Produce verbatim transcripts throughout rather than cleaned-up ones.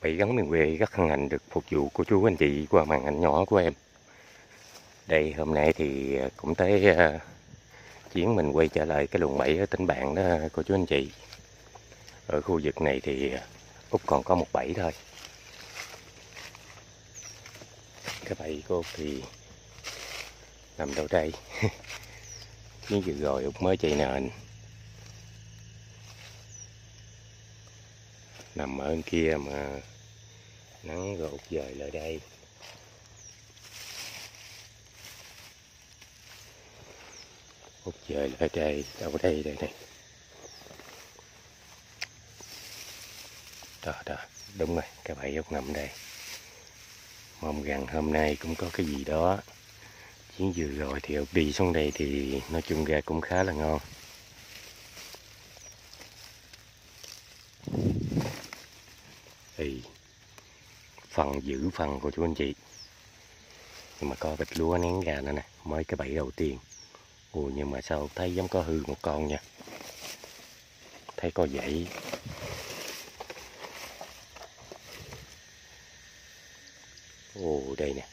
Bảy Gắn Miền Quê rất hân hạnh được phục vụ cô chú anh chị qua màn ảnh nhỏ của em. Đây hôm nay thì cũng tới uh, chuyến mình quay trở lại cái luồng bảy ở tỉnh Bạn đó cô chú anh chị. Ở khu vực này thì Út còn có một bẫy thôi. Cái bẫy của Út thì nằm đâu đây. Chuyến vừa rồi Út mới chạy nền. Nằm ở bên kia mà nắng rồi Út dời lại đây. Út dời lại đây, đâu đây, đây đây. Đó, đó, đúng rồi, cái bẫy Út nằm đây. Mong rằng hôm nay cũng có cái gì đó. Chuyến vừa rồi thì Út đi xuống đây thì nói chung ra cũng khá là ngon. Thì phần giữ phần của chú anh chị. Nhưng mà có bịch lúa nén ra nữa nè, mới cái bẫy đầu tiên. Ồ, nhưng mà sao thấy giống có hư một con nha. Thấy có dãy. Ồ, đây nè.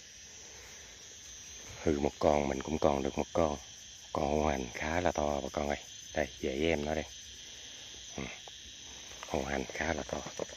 Hư một con mình cũng còn được một con. Con hổ hành khá là to bà con ơi. Đây, dãy em nó đây. Ừ. Hổ hành khá là to.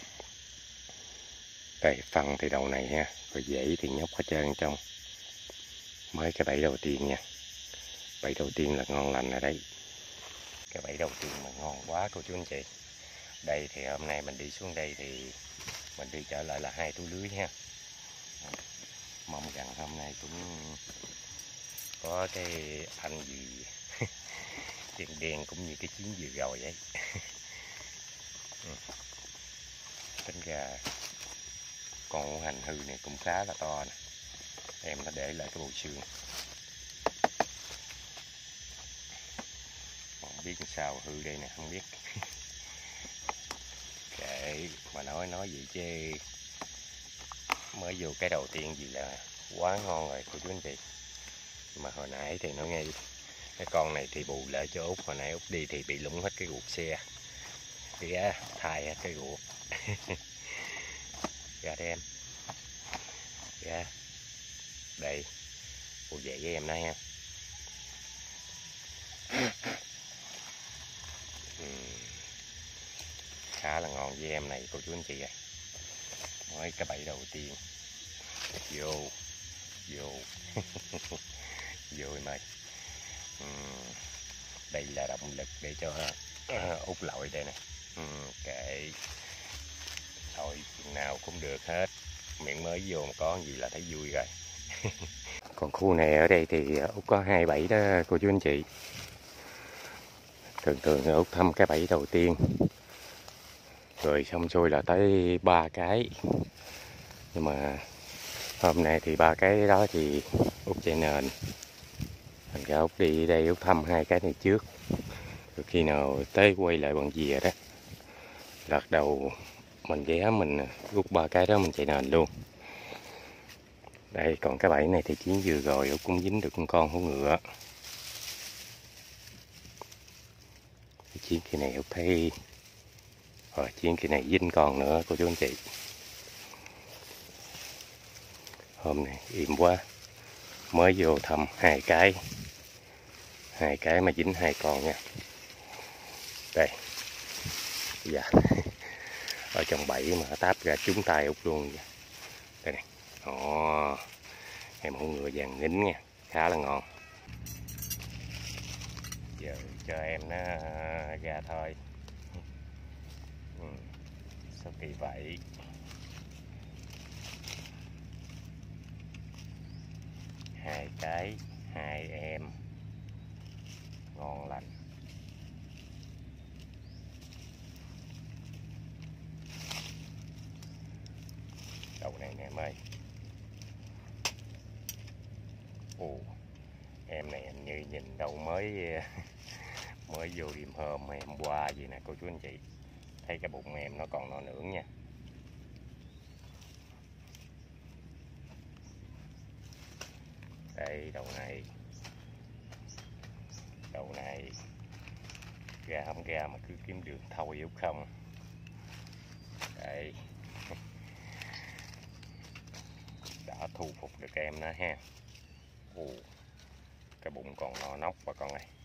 Đây, phân thì đầu này ha. Rồi dãy thì nhóc hết trơn trong. Mới cái bẫy đầu tiên nha. Bẫy đầu tiên là ngon lành rồi đấy. Cái bẫy đầu tiên mà ngon quá cô chú anh chị. Đây thì hôm nay mình đi xuống đây thì mình đi trở lại là hai túi lưới ha. Mong rằng hôm nay cũng có cái anh gì đen đen cũng như cái chuyến vừa rồi ấy. Tính ra con hành hư này cũng khá là to nè. Em nó để lại cái bộ xương. Không biết sao hư đây nè, không biết. Kệ mà nói nói vậy chứ mới vô cái đầu tiên gì là quá ngon rồi cô chú anh chị. Mà hồi nãy thì nó ngay cái con này thì bù lại cho Út, hồi nãy Út đi thì bị lủng hết cái ruột xe. Thì ra thay hết cái ruột. Ra đây em. Ra. Đây. Ủa vậy với em đây ha. uhm. Khá là ngon với em này cô chú anh chị ạ. Mới cái bẫy đầu tiên. Vô. Vô. Vô em ơi. uhm. Đây là động lực để cho uh, Út lội đây nè. uhm. Kệ. Thôi chừng nào cũng được hết. Miệng mới vô mà có gì là thấy vui rồi. Còn khu này ở đây thì Út có hai bẫy đó cô chú anh chị. Thường thường Út thăm cái bẫy đầu tiên. Rồi xong xuôi là tới ba cái. Nhưng mà hôm nay thì ba cái đó thì Út chạy nền. Thành ra Út đi đây Út thăm hai cái này trước. Rồi khi nào tới quay lại bằng dìa đó. Lật đầu mình ghé mình rút ba cái đó mình chạy nền luôn. Đây còn cái bẫy này thì chuyến vừa rồi Út cũng dính được một con hổ ngựa. Chuyến kỳ này Út thấy rồi chuyến kỳ này dính con nữa cô chú anh chị. Hôm nay im quá. Mới vô thăm hai cái. Hai cái mà dính hai con nha. Đây. Dạ. Ở trong bẫy mà táp ra trúng tay Út luôn. Đây này. Ồ. Em hổ ngựa vàng nghính nha. Khá là ngon. Giờ cho em nó ra thôi. Ừ. Sao kỳ vậy? Hai cái, hai em. Ngon lành. Đầu này nè em ơi. Ồ, em này em như nhìn đâu mới mới vô đêm hôm mà em qua gì nè cô chú anh chị. Thấy cái bụng em nó còn no nưởng nha. Đây đầu này. Đầu này. Ra không ra mà cứ kiếm đường thôi Út không. Đây. thu phục được em nó ha. Ồ, cái bụng còn no nóc bà con này.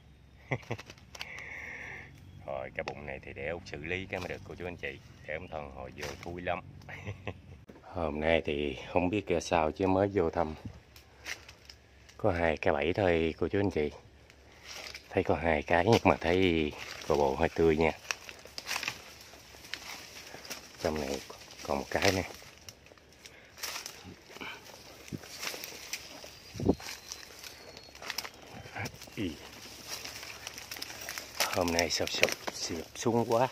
Rồi cái bụng này thì để Út xử lý cái mới được cô chú anh chị, để ông thần hồi vô thui lắm. Hôm nay thì không biết kìa sao chứ mới vô thăm có hai cái bẫy thôi cô chú anh chị. Thấy có hai cái nhưng mà thấy bộ bộ hơi tươi nha. Trong này còn một cái nè. Ý. Hôm nay sập sập sập xuống quá.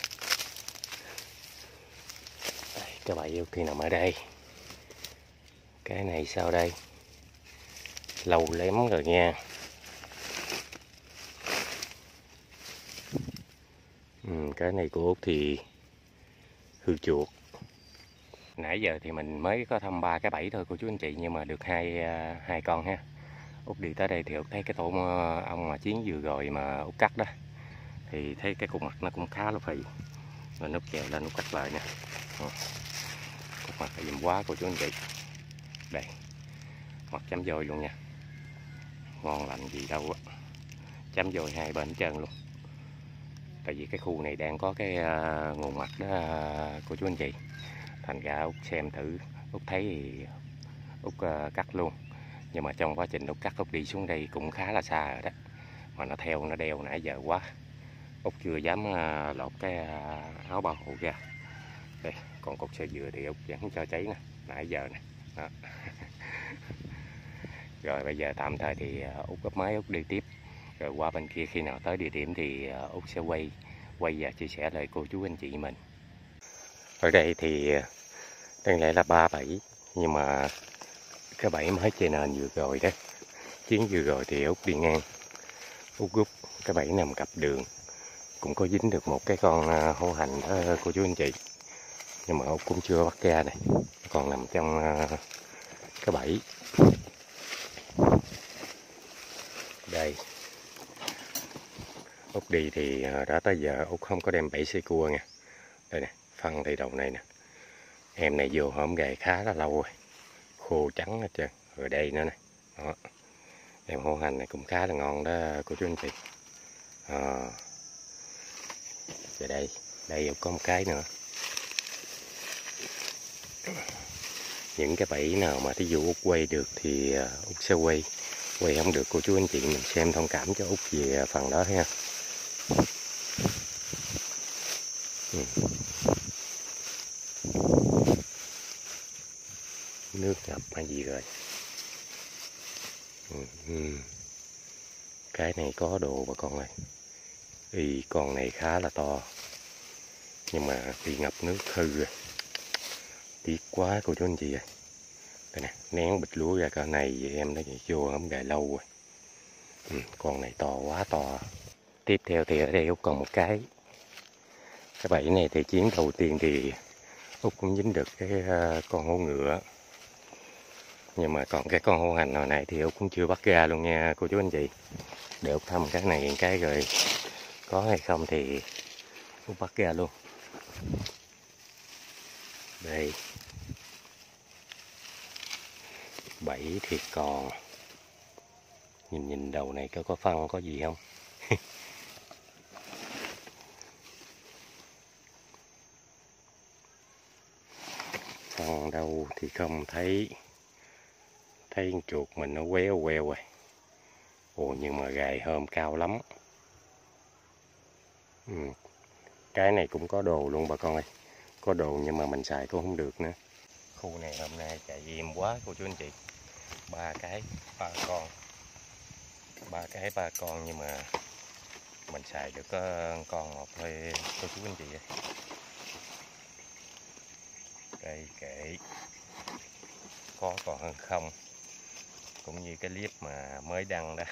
Đây, cái bẫy yêu kỳ nằm ở đây. Cái này sao đây? Lâu lắm rồi nha. Ừ, cái này của Út thì hư chuột. Nãy giờ thì mình mới có thăm ba cái bẫy thôi cô chú anh chị, nhưng mà được hai hai con ha. Út đi tới đây thì Út thấy cái tổ ong mà Chiến vừa rồi mà Út cắt đó, thì thấy cái cục mặt nó cũng khá là phì, rồi Út chèo lên Út cắt lại nè. Cục mặt là dùm quá cô chú anh chị. Đây, mặt chấm vôi luôn nha, ngon lành gì đâu á, chấm vôi hai bên chân luôn. Tại vì cái khu này đang có cái uh, nguồn mặt đó uh, cô chú anh chị, thành ra Út xem thử, Út thấy thì Út uh, cắt luôn. Nhưng mà trong quá trình Út cắt, Út đi xuống đây cũng khá là xa rồi đó, mà nó theo nó đeo nãy giờ quá, Út chưa dám uh, lột cái uh, áo bảo hộ ra. Đây, còn cột sợi dừa thì Út vẫn cho cháy nè, nãy giờ nè. Đó. Rồi bây giờ tạm thời thì Út gấp máy, Út đi tiếp. Rồi qua bên kia khi nào tới địa điểm thì Út sẽ quay quay và chia sẻ lại cô chú anh chị mình. Ở đây thì đang lại là ba bẫy, nhưng mà cái bẫy mới trên nền vừa rồi đó, Chiến vừa rồi thì Út đi ngang, Út rút cái bẫy nằm cặp đường, cũng có dính được một cái con hổ hành đó cô chú anh chị, nhưng mà Út cũng chưa bắt ra này, còn nằm trong cái bẫy. Đây, Út đi thì đã tới giờ Út không có đem bẫy xay cua nha. Đây nè, phân thì đầu này nè, em này vô hổm gầy khá là lâu rồi, khô trắng hết trơn. Rồi đây nữa nè, đó, em hổ hành này cũng khá là ngon đó cô chú anh chị. À, rồi đây, đây có một cái nữa. Những cái bẫy nào mà thí dụ Út quay được thì Út sẽ quay, quay không được cô chú anh chị mình xem thông cảm cho Út về phần đó ha. Ừ. Nước ngập hay gì rồi. Ừ. Ừ. Cái này có đồ bà con ơi. Ý, con này khá là to, nhưng mà bị ngập nước hư rồi, tiếc quá cô chú anh chị ơi. Đây nè, nén bịch lúa ra cỡ này vậy em nó vô không gài lâu rồi. Ừ, con này to quá to. Tiếp theo thì ở đây Út còn một cái. Cái bẫy này thì Chiến đầu tiên thì Út cũng dính được cái uh, con hổ ngựa. Nhưng mà còn cái con hổ hành hồi này thì Út cũng chưa bắt ra luôn nha cô chú anh chị. Để Út thăm cái này cái rồi có hay không thì Út bắt ra luôn. Đây, bẫy thì còn. Nhìn nhìn đầu này có có phân có gì không? Phân đâu thì không thấy. Thấy con chuột mình nó quéo queo rồi. Ồ, nhưng mà gài hôm cao lắm. Ừ. Cái này cũng có đồ luôn bà con ơi. Có đồ nhưng mà mình xài cũng không được nữa. Khu này hôm nay chạy im quá cô chú anh chị. Ba cái, ba con. Ba cái, ba con nhưng mà mình xài được con một thôi cô chú anh chị ơi. Đây kệ. Có còn hơn không. Cũng như cái clip mà mới đăng đó.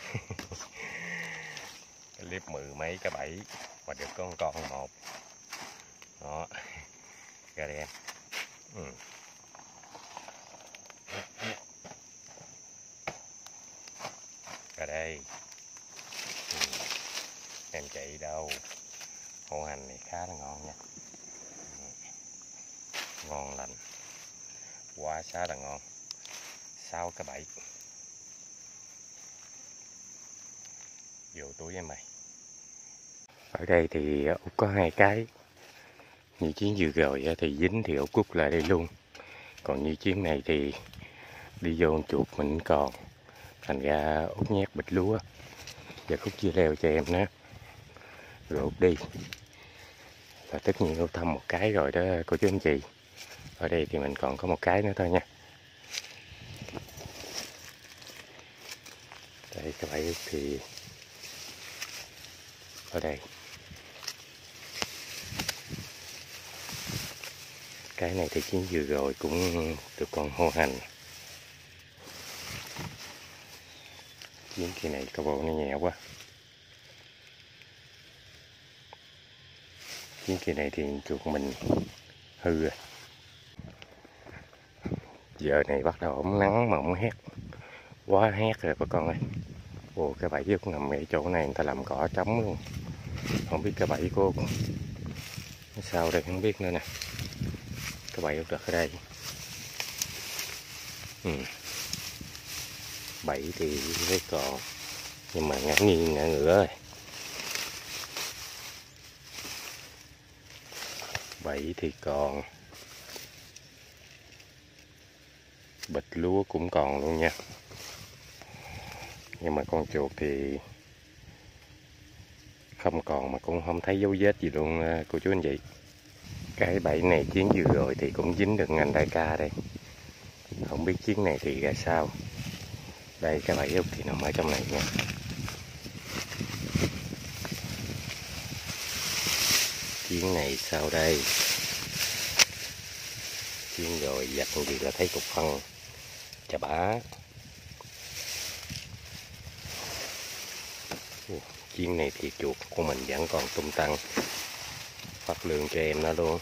Cái clip mười mấy cái bẫy mà được con con một. Đó. Ra đây em. Ừ. Ra đây. Ừ. Em chạy đâu. Hổ hành này khá là ngon nha. Ngon lành. Quá xá là ngon. sáu cái bẫy. Vô túi em mày. Ở đây thì Út có hai cái. Như chuyến vừa rồi thì dính thì Út cút lại đây luôn. Còn như chuyến này thì đi vô chuột mình còn. Thành ra Út nhét bịch lúa và khúc dưa leo cho em nữa. Rồi Út đi. Và tất nhiên Út thăm một cái rồi đó cô chú anh chị. Ở đây thì mình còn có một cái nữa thôi nha. Đây các bạn thì ở đây. Cái này thì chuyến vừa rồi cũng được con hô hành. Chuyến kia này có bộ nó nhẹ quá. Chuyến kia này thì chuột mình hư rồi. Giờ này bắt đầu ổng nắng mà ổng hét. Quá hét rồi bà con ơi. Ồ, cái bẫy Út nằm ngay chỗ này người ta làm cỏ trống luôn. Không biết cái bẫy của Út sao đây không biết nữa nè. Cái bẫy Út đặt ở đây. Ừ. Bẫy thì với còn nhưng mà ngã nghiêng ngã ngửa rồi. Bẫy thì còn. Bịch lúa cũng còn luôn nha. Nhưng mà con chuột thì không còn mà cũng không thấy dấu vết gì luôn cô chú anh chị. Cái bẫy này chuyến vừa rồi thì cũng dính được ngành đại ca đây. Không biết chuyến này thì ra sao. Đây cái bẫy Út thì nằm ở trong này nha. Chuyến này sao đây? Chuyến rồi giặt gì là thấy cục phân chà bá. Chuyến này thì chuột của mình vẫn còn tung tăng. Phát lương cho em nó luôn.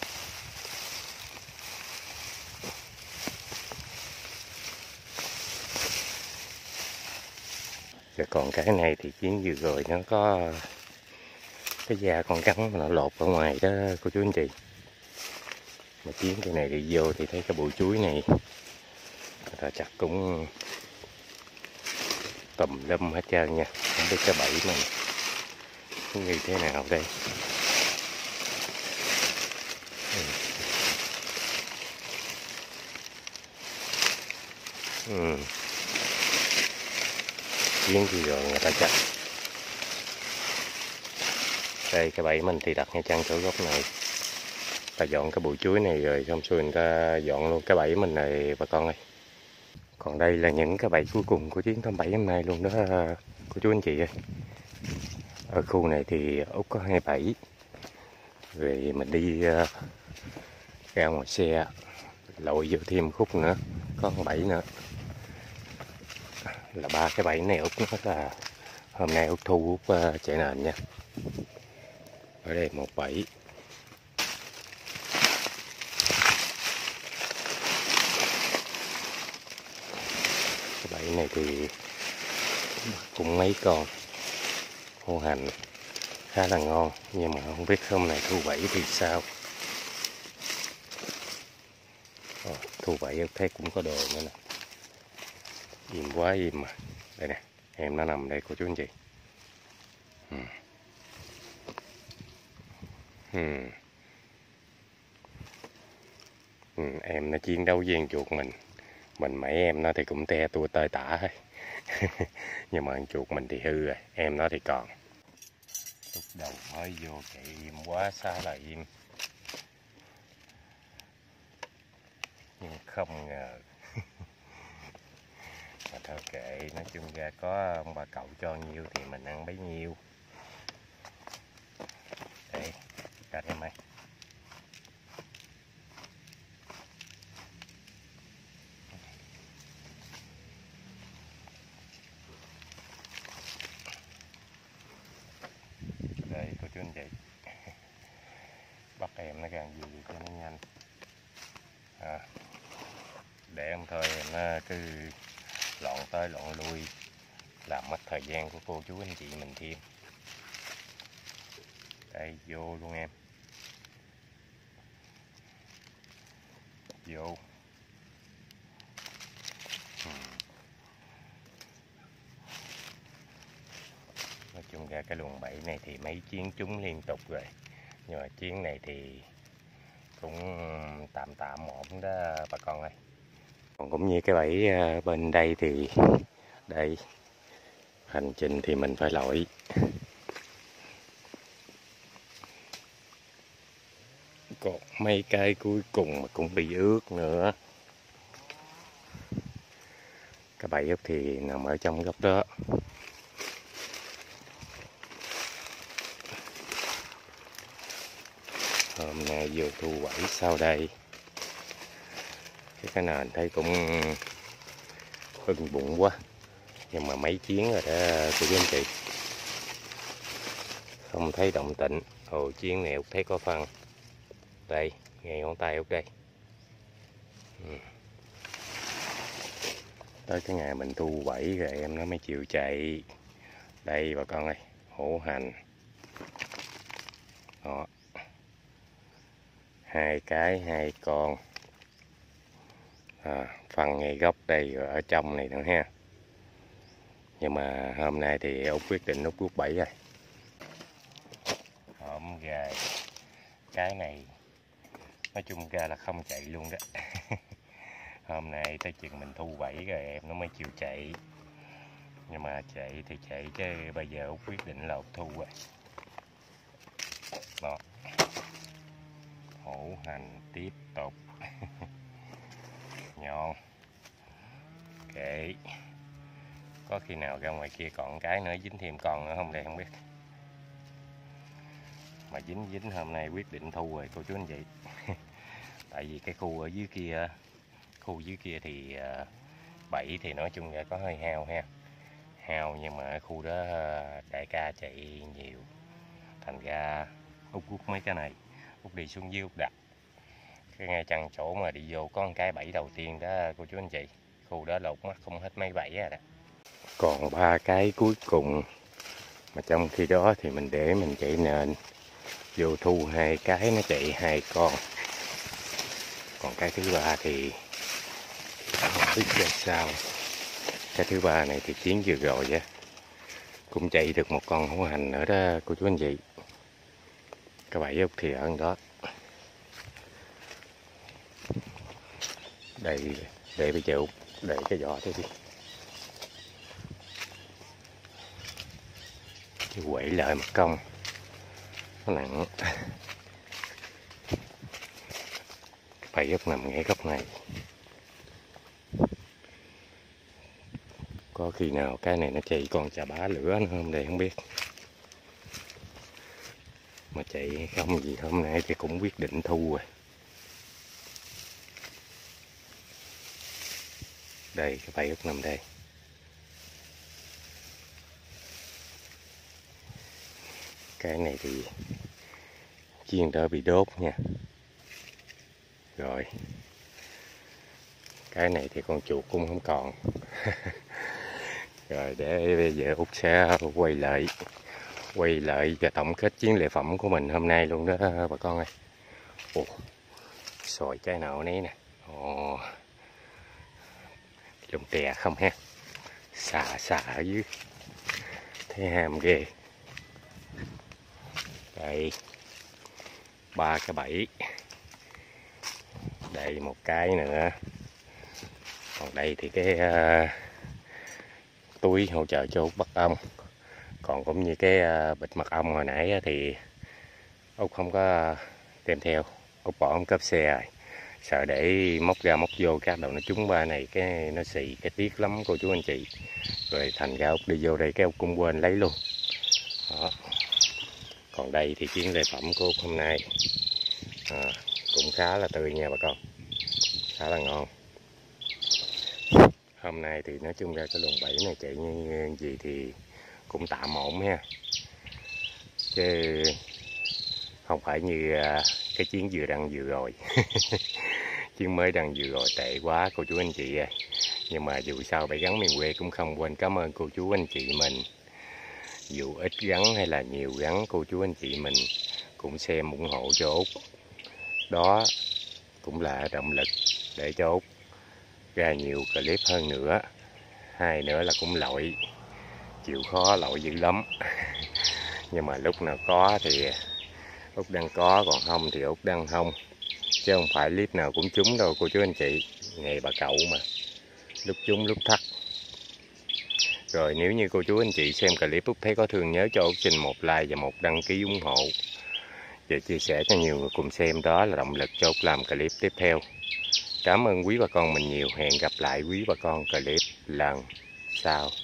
Rồi còn cái này thì chuyến vừa rồi nó có cái da con rắn mà nó lột ở ngoài đó cô chú anh chị. Mà chuyến cái này đi vô thì thấy cái bụi chuối này người ta chặt cũng tùm lum hết trơn nha. Không biết cái bẫy mình như thế nào đây. Ừ. Ừ. Chuyến gì rồi người ta chặt. Đây cái bẫy mình thì đặt ngay chân chỗ gốc này. Ta dọn cái bụi chuối này rồi xong xuôi người ta dọn luôn cái bẫy mình này bà con ơi. Còn đây là những cái bẫy cuối cùng của chuyến thăm bẫy hôm nay luôn đó cô chú anh chị ơi. Ở khu này thì Út có hai bẫy. Rồi mình đi uh, ra ngoài xe lội vô thêm khúc nữa. Có một bẫy nữa. Là ba cái bẫy này Út nói là hôm nay Út thu Út uh, chạy nền nha. Ở đây một bẫy. Cái bẫy này thì cũng mấy con hô hành khá là ngon. Nhưng mà không biết hôm nay thu bẫy thì sao. Ồ, thu bẫy Út thấy cũng có đồ nữa nè. Im quá im mà. Đây nè, em nó nằm đây cô chú anh chị. Ừ. Ừ. Ừ, em nó chiến đấu với con chuột mình. Mình mấy em nó thì cũng te tua tơi tả thôi. Nhưng mà con chuột mình thì hư rồi, em nó thì còn. Lúc đầu mới vô chạy im quá xa là im. Nhưng không ngờ. Mà thôi kệ, nói chung ra có ông bà cậu cho nhiêu thì mình ăn bấy nhiêu. Đây, cạnh em ơi. Đây cô chú anh chị. Bắt em nó càng gì cho nó nhanh. À, để không thôi nó cứ lộn tới lộn lui làm mất thời gian của cô chú anh chị mình thêm. Đây vô luôn em. Vô. Ừ. ra cái luồng bẫy này thì mấy chuyến trúng liên tục rồi, nhưng mà chuyến này thì cũng tạm tạm ổn đó bà con ơi. Còn cũng như cái bẫy bên đây thì đây hành trình thì mình phải lội còn mấy cái cuối cùng mà cũng bị ướt nữa. Cái bẫy ốc thì nằm ở trong góc đó. Hôm nay vừa thu bẫy sau đây cái cái nền thấy cũng ưng bụng quá, nhưng mà mấy chuyến rồi đó cô chú anh chị, không thấy động tĩnh. Ồ, chuyến này Út thấy có phân đây ngay ngón tay Út đây. Ừ. Tới cái ngày mình thu bẫy rồi em nó mới chịu chạy. Đây bà con ơi, hổ hành đó, hai cái hai con à, phân ngay gốc đây rồi ở trong này nữa ha. Nhưng mà hôm nay thì Út quyết định Út rút bẫy rồi. Hổm gà cái này nói chung ra là không chạy luôn đó. Hôm nay tới chừng mình thu bẫy rồi em nó mới chịu chạy. Nhưng mà chạy thì chạy chứ bây giờ Út quyết định là Út thu rồi. Đó. Hổ hành tiếp tục. Nhọn. Kệ. Có khi nào ra ngoài kia còn cái nữa dính thêm con nữa không đây không biết. Mà dính dính hôm nay quyết định thu rồi cô chú anh chị. Tại vì cái khu ở dưới kia, khu dưới kia thì bẫy thì nói chung là có hơi hao ha. Hao nhưng mà khu đó đại ca chạy nhiều. Thành ra Út rút mấy cái này, Út đi xuống dưới Út đặt. Cái ngay chăng chỗ mà đi vô có một cái bẫy đầu tiên đó cô chú anh chị. Khu đó lột mắt không hết mấy bẫy rồi đó. Còn ba cái cuối cùng. Mà trong khi đó thì mình để mình chạy nền vô thu hai cái nó chạy hai con. Còn cái thứ ba thì không biết ra sao. Cái thứ ba này thì chuyến vừa rồi á cũng chạy được một con hổ hành nữa đó cô chú anh chị. Cái bẫy Út thì ở đó. Đây để bây giờ Út để cái vỏ thế đi. Chứ quậy lại một công nó nặng. Bẫy Út nằm ngay góc này. Có khi nào cái này nó chạy còn chà bá lửa nữa không đây không biết. Mà chạy không gì hôm nay thì cũng quyết định thu rồi. Đây cái bẫy Út nằm đây. Cái này thì chiên đỡ bị đốt nha. Rồi cái này thì con chuột cũng không còn. Rồi để bây giờ Út sẽ quay lại quay lại và tổng kết chiến lợi phẩm của mình hôm nay luôn đó bà con ơi. Ồ, sồi cái nào nấy nè. Ồ, lồng tè không ha, xà xà ở dưới thấy ham ghê. Đây ba cái bẫy, đây một cái nữa. Còn đây thì cái uh, túi hỗ trợ cho Út bắt ong. Còn cũng như cái uh, bịch mật ong hồi nãy thì Út không có đem theo, Út bỏ trong cốp xe rồi. Sợ để móc ra móc vô các đầu nó trúng ba này cái nó xì cái tiếc lắm cô chú anh chị. Rồi thành ra Út đi vô đây cái Út cũng quên lấy luôn. Đó. Còn đây thì chiến lợi phẩm của Út hôm nay à, cũng khá là tươi nha bà con, khá là ngon. Hôm nay thì nói chung ra cái luồng bẫy này chạy như gì thì cũng tạm ổn ha, chứ không phải như cái chuyến vừa đăng vừa rồi. Chuyến mới đăng vừa rồi tệ quá cô chú anh chị à. Nhưng mà dù sao bẫy gắn miền quê cũng không quên cảm ơn cô chú anh chị mình. Dù ít gắn hay là nhiều gắn, cô chú anh chị mình cũng xem ủng hộ cho Út. Đó cũng là động lực để cho Út ra nhiều clip hơn nữa. Hai nữa là cũng lội chịu khó lội dữ lắm. Nhưng mà lúc nào có thì Út Đăng có, còn không thì Út Đăng không. Chứ không phải clip nào cũng trúng đâu cô chú anh chị. Nghề bà cậu mà, lúc trúng lúc thắt. Rồi nếu như cô chú anh chị xem clip Út thấy có thương, nhớ cho Út xin một like và một đăng ký ủng hộ, và chia sẻ cho nhiều người cùng xem, đó là động lực cho Út làm clip tiếp theo. Cảm ơn quý bà con mình nhiều. Hẹn gặp lại quý bà con clip lần sau.